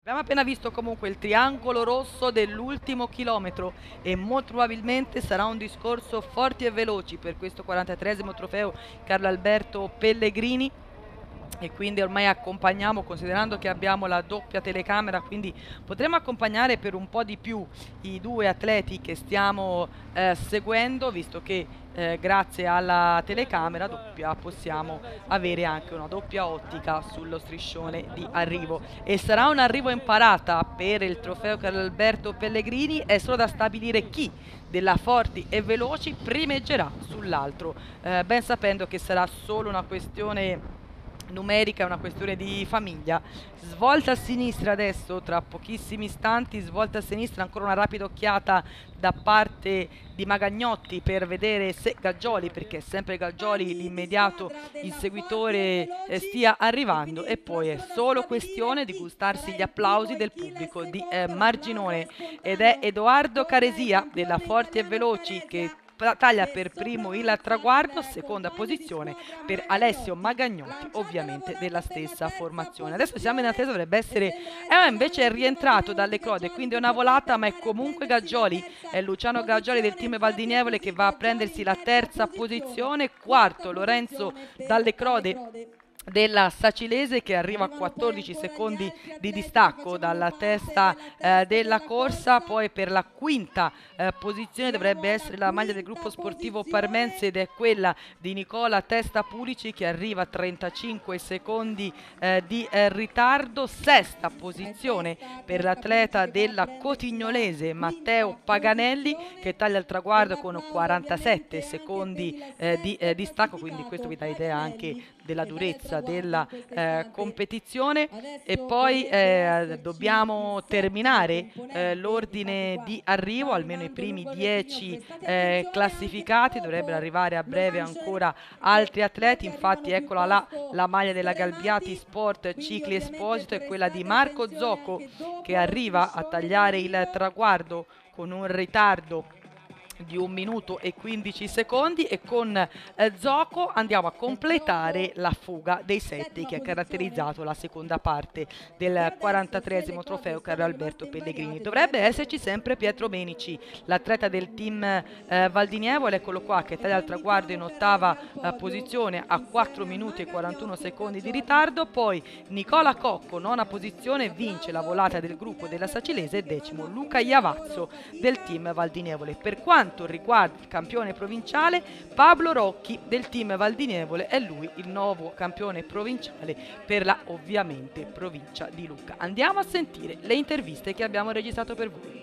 Abbiamo appena visto comunque il triangolo rosso dell'ultimo chilometro e molto probabilmente sarà un discorso forti e veloci per questo 43esimo trofeo Carlo Alberto Pellegrini. E quindi ormai accompagniamo, considerando che abbiamo la doppia telecamera, quindi potremo accompagnare per un po' di più i due atleti che stiamo seguendo, visto che grazie alla telecamera doppia possiamo avere anche una doppia ottica sullo striscione di arrivo. E sarà un arrivo in parata per il trofeo Carlo Alberto Pellegrini, è solo da stabilire chi della Forti e Veloci primeggerà sull'altro, ben sapendo che sarà solo una questione numerica, è una questione di famiglia. Svolta a sinistra adesso, tra pochissimi istanti, svolta a sinistra, ancora una rapida occhiata da parte di Magagnotti per vedere se Gaggioli, perché è sempre Gaggioli l'immediato inseguitore, stia arrivando, e poi è solo questione di gustarsi gli applausi del pubblico di Marginone, ed è Edoardo Caresia della Forti e Veloci che taglia per primo il traguardo, seconda posizione per Alessio Magagnotti, ovviamente della stessa formazione. Adesso siamo in attesa, dovrebbe essere invece è rientrato dalle Crode, quindi è una volata, ma è comunque Gaggioli, è Luciano Gaggioli del team Valdinievole che va a prendersi la terza posizione. Quarto Lorenzo Dalle Crode della Sacilese, che arriva a 14 secondi di distacco dalla testa della corsa. Poi per la quinta posizione dovrebbe essere la maglia del gruppo sportivo parmense, ed è quella di Nicola Testa Pulici, che arriva a 35 secondi di ritardo. Sesta posizione per l'atleta della Cotignolese Matteo Paganelli, che taglia il traguardo con 47 secondi di distacco, quindi questo vi dà idea anche della durezza della competizione. E poi dobbiamo terminare l'ordine di arrivo, almeno i primi 10 classificati, dovrebbero arrivare a breve ancora altri atleti. Infatti eccola là la maglia della Galbiati Sport Cicli Esposito, è quella di Marco Zocco, che arriva a tagliare il traguardo con un ritardo di 1 minuto e 15 secondi, e con Zocco andiamo a completare la fuga dei 7 che ha caratterizzato la seconda parte del 43esimo trofeo Carlo Alberto Pellegrini. Dovrebbe esserci sempre Pietro Menici, l'atleta del team Valdinievole, eccolo qua, che taglia il traguardo in ottava posizione a 4 minuti e 41 secondi di ritardo. Poi Nicola Cocco, nona posizione, vince la volata del gruppo della Sacilese, e decimo Luca Iavazzo del team Valdinievole. Per quanto riguarda il campione provinciale, Pablo Rocchi del team Valdinievole è lui il nuovo campione provinciale per la, ovviamente, provincia di Lucca. Andiamo a sentire le interviste che abbiamo registrato per voi.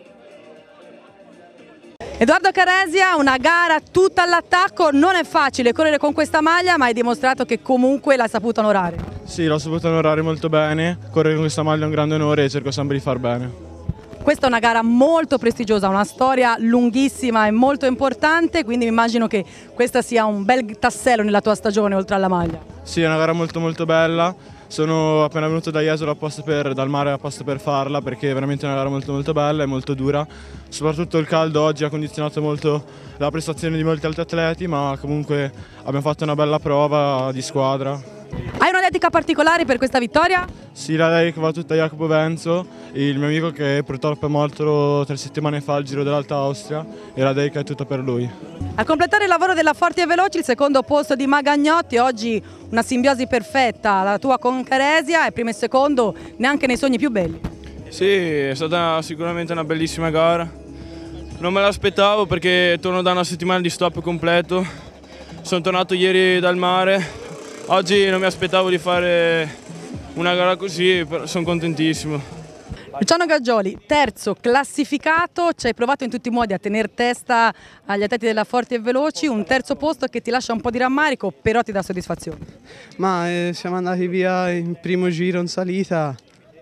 Edoardo Caresia, una gara tutta all'attacco, non è facile correre con questa maglia, ma hai dimostrato che comunque l'hai saputo onorare. Sì, l'ho saputo onorare molto bene, correre con questa maglia è un grande onore e cerco sempre di far bene. Questa è una gara molto prestigiosa, una storia lunghissima e molto importante, quindi mi immagino che questa sia un bel tassello nella tua stagione oltre alla maglia. Sì, è una gara molto molto bella, sono appena venuto da Jesolo dal mare apposta per farla, perché è veramente una gara molto molto bella e molto dura. Soprattutto il caldo oggi ha condizionato molto la prestazione di molti altri atleti, ma comunque abbiamo fatto una bella prova di squadra. Hai una dedica particolare per questa vittoria? Sì, la dedica va tutta a Jacopo Benzo, il mio amico che purtroppo è morto 3 settimane fa al Giro dell'Alta Austria, e la dedica è tutta per lui. A completare il lavoro della Forti e Veloci il secondo posto di Magagnotti, oggi una simbiosi perfetta, la tua con Caresia, e primo e secondo neanche nei sogni più belli. Sì, è stata sicuramente una bellissima gara, non me l'aspettavo perché torno da una settimana di stop completo, sono tornato ieri dal mare. Oggi non mi aspettavo di fare una gara così, sono contentissimo. Luciano Gaggioli, terzo classificato, ci hai provato in tutti i modi a tenere testa agli atleti della Forti e Veloci, un terzo posto che ti lascia un po' di rammarico, però ti dà soddisfazione. Ma siamo andati via in primo giro in salita,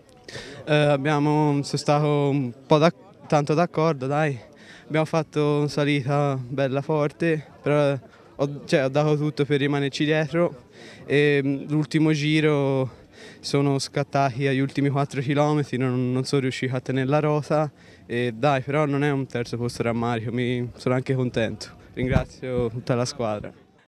sono stato un po' tanto d'accordo, dai. Abbiamo fatto in salita bella forte, però ho dato tutto per rimanerci dietro, e l'ultimo giro sono scattati agli ultimi 4 km, non sono riuscito a tenere la rota, e dai, però non è un terzo posto rammarico, sono anche contento. Ringrazio tutta la squadra.